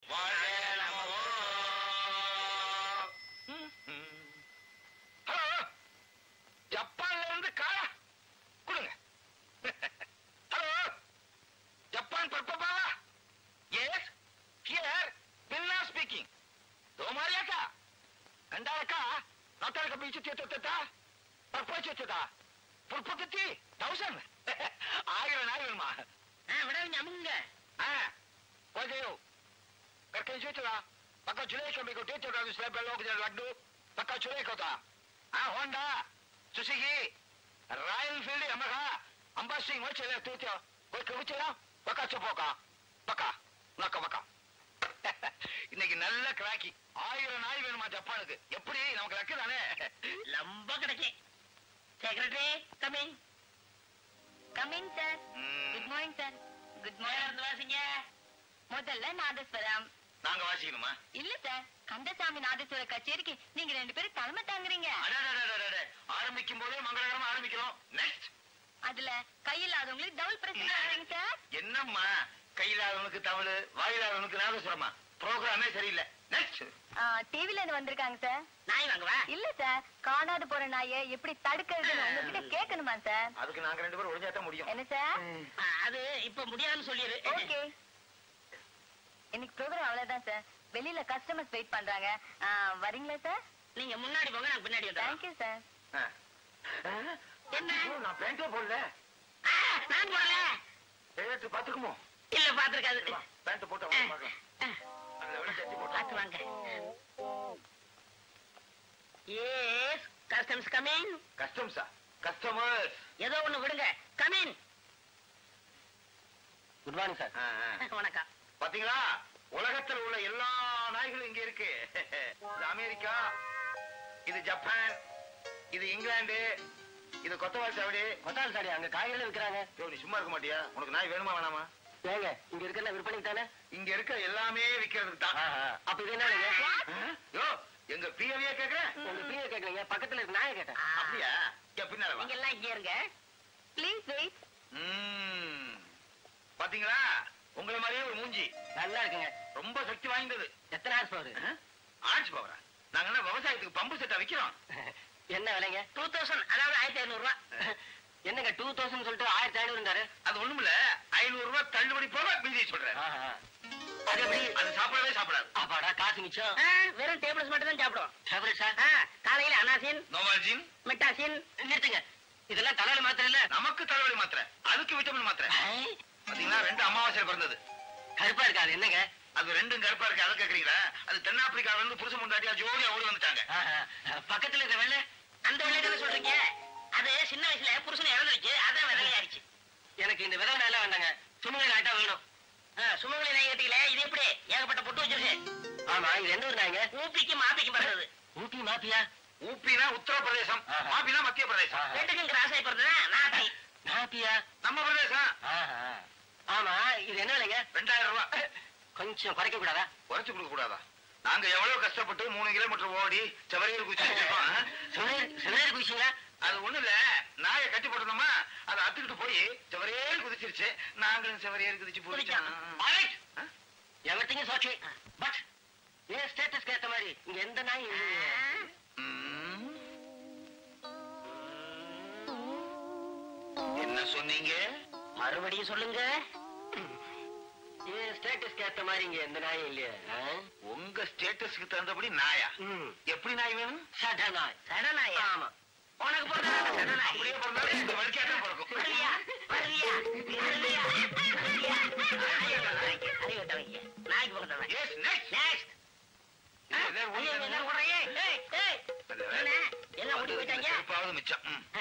Hello, ஜப்பான்ல இருந்து காளா கொடுங்க. ஹலோ, ஜப்பான் பர்பபா? எஸ், ஹியர் பின்னா ஸ்பீக்கிங். தோமாரியாக்கா கண்டாலக்கா நோட்டாலக்க பீச்சு தேத்தா பர்போச்சா புற்பத்தி 1000 ஆயிரம் விடாதீங்க அமுங்க. போதையோ करके चला पक्का चुले को बिको टेट का स्लैब लोग जरा लड्डू पक्का चुले को था Honda Suzuki Royal Field Yamaha अंबासी वो चले तो कोई कब चला पक्का चपोका पक्का नका पक्का இன்னைக்கு நல்ல கிராக்கி 1000 நாய் வேணுமா ஜப்பானுக்கு எப்படி நமக்கு லக்கு தானே லம்ப கிடைக்கே secretary coming coming sir good morning sir good morning வாசிங்க முதல்ல நாதஸ்வரம் நாங்க வாசிக்கணுமா இல்ல சார் கந்தசாமி நாதஸ்வர கச்சேரிக்கு நீங்க 2 பேரும் தலைமை தாங்குறீங்க ஆரம்பிக்கும் போதே மங்களகரமா ஆரம்பிக்கிறோம் நெக்ஸ்ட் அதுல கையில்லாதவங்களுக்கு டபுள் பிரசன்ட் பண்றீங்க சார் என்னம்மா கையில்லாதவனுக்கு தமிழ் வாயில்லாதவனுக்கு நாதஸ்வரமா ப்ரோகிராமே சரியில்லை நெக்ஸ்ட் டிவில இருந்து வந்திருக்காங்க சார் நாய் வாங்கவா இல்ல சார் காணாது போற நாயை எப்படி தடுக்கிறதுன்னு உங்ககிட்ட கேட்கணுமா சார் அதுக்கு நாங்க 2 பேரும் ஒளிஞ்சாதான் முடியும் என்ன சார் அது இப்ப முடியாதுன்னு சொல்லிரு ஓகே இன்னைக்கு ப்ரோகிராம் அவ்வளவுதான் சார் வெளியில கஸ்டமர்ஸ் வெயிட் பண்றாங்க வரீங்களா சார் நீங்க முன்னாடி போங்க நான் பின்னாடி வரேன் தேங்க்யூ சார் என்ன நான் பேண்டே போடல நான் போடல ஏத்து பாத்துக்குமோ இல்ல பாத்துருக்காது பேண்ட் போட்டு அவன் பார்க்கலாம் அதுல விட சட்டி போட்டு பாத்து வாங்க எஸ் கஸ்டமர்ஸ் கமிங் கஸ்டமர்ஸா கஸ்டமர்ஸ் ஏதோ ஒண்ணு விடுங்க கமிங் குட் மார்னிங் சார் வணக்கம் பாத்தீங்களா உலகத்தில் உள்ள எல்லா நாய்களும் இங்க இருக்கு இது அமெரிக்கா இது ஜப்பான் இது இங்கிலாந்து இது கொத்தவால் சாவடி அங்க காய்கறி விற்கிறாங்க நீ சும்மா இருக்க மாட்டியா உனக்கு நாய் வேணுமா வேணாமா ஏங்க இங்க இருக்கிற விற்பனைக்கு தானே இங்க இருக்க எல்லாமே விக்கிறதுக்கு தான் அப்ப இது என்ன யோ எங்க பிஏவியே கேக்குறேன் உங்க பிஏ கேக்குறீங்க பக்கத்துல இருக்க நாயை கேட்டேன் அப்படியா பின்னால நீங்க எல்லாம் இங்க இருங்க ப்ளீஸ் வெயிட் பாத்தீங்களா உங்களை மாதிரியே ஒரு மூஞ்சி நல்லா இருக்குங்க ரொம்ப சக்தி வாய்ந்தது எத்தனை ஹார்ஸ் பவர் ஆட்சி பவரா நாங்க என்ன விவசாயத்துக்கு பம்பு செட்டா விக்கிறோம் என்ன விலைங்க 2000 அதாவது 1500 ரூபாய் என்னங்க 2000 சொல்லிட்டு 1500 அது ஒண்ணுமில்ல 500 ரூபாய் தள்ளுபடி போக மீதி சொல்றேன் அது எப்படி அது சாப்பிடவே சாப்பிடாது அப்பாடா காசு மிச்சம் வெறும் டேபிள்ஸ் மட்டும் தான் சாப்பிடுவோம் டேபிள்ஸா காலையில அனாசின் நோவால்ஜின் மெட்டாசின் நிறுத்துங்க இதெல்லாம் தலைவலி மாத்திரை இல்ல நமக்கு தலைவலி மாத்திரை அதுக்கு விட்டமின் மாத்திரை பாத்தீங்களா 2 அமாவாசை பிறந்தது கருப்பா இருக்கா அது என்னங்க அது 2 கருப்பா இருக்கு அதை கேக்குறீங்களா அது தென்னாப்பிரிக்காவில இருந்து புருஷ முண்டாட்டியா ஜோடியா ஓடி வந்துட்டாங்க பக்கத்துல இருக்க வெள்ளை அந்த வெள்ளை சொல்றீங்க அது சின்ன வயசுல புருஷனை இறந்துருச்சு அதான் விதவையாயிடுச்சு எனக்கு இந்த விதவை நல்லா வேண்டாங்க சுமங்கலி நாட்டா வேணும் சுமங்கலி நாய் கட்டிக்கல இது எப்படி ஏகப்பட்ட பொட்டு வச்சிருக்கு ஆமா இது எந்த ஒரு நாய்ங்க ஊப்பிக்கு மாப்பிக்கு பிறந்தது ஊப்பி மாப்பியா ஊப்பினா உத்தரப்பிரதேசம் மாப்பினா மத்திய பிரதேசம் ரெண்டுக்கும் கிராஸ் ஆகி பிறந்ததா நாப்பி நாப்பியா நம்ம பிரதேசம் ஆமா இது என்ன விலைங்க 2000 ரூபாய் கொஞ்சம் குறைக்க கூடாதா குறைச்சு கொடுக்க கூடாதா நாங்க எவ்வளவு கஷ்டப்பட்டு 3 கிலோமீட்டர் ஓடி செவரையில் சிவனேரி குதிச்சீங்களா அது ஒண்ணு இல்ல நாயை கட்டி போட்டோமா அதை அத்துக்கிட்டு போய் செவரையில் குதிச்சிருச்சு நாங்களும் செவரையில் குதிச்சு போயிட்டோம் எவர்த்திங்க சாட்சி பட் ஏன் ஸ்டேட்டஸ்க்கு ஏத்த மாதிரி இங்க எந்த நாய் என்ன சொன்னீங்க மறுபடியும் சொல்லுங்க ஏன் ஸ்டேட்டஸ்க்கு ஏத்த மாதிரி இங்க எந்த நாயும் இல்லையா உங்க ஸ்டேட்டஸ்க்கு தகுந்தபடி நாயா எப்படி நாய் வேணும் சட நாய் சட நாய் ஆமா உனக்கு பிறந்த சட நாய் அப்படியே பிறந்தாலும் இந்த வலிக்காட்டம் பிறக்கும் நாய்க்கு பிறந்த எல்லாம் ஓடி போயிட்டாங்க